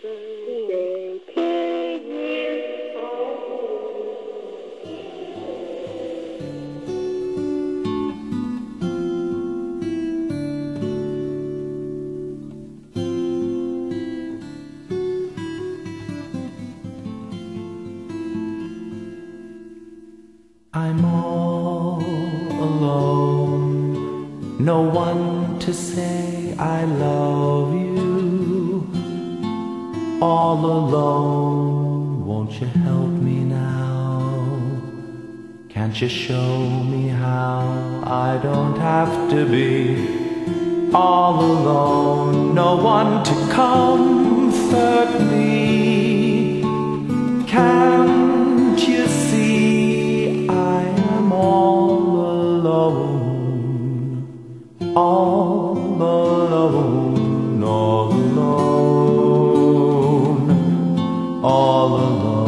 birthday to you. I'm all alone, no one to say I love you. All alone, won't you help me now? Can't you show me how I don't have to be all alone? No one to comfort me. Can't you see I am all alone? All alone, all alone, all alone.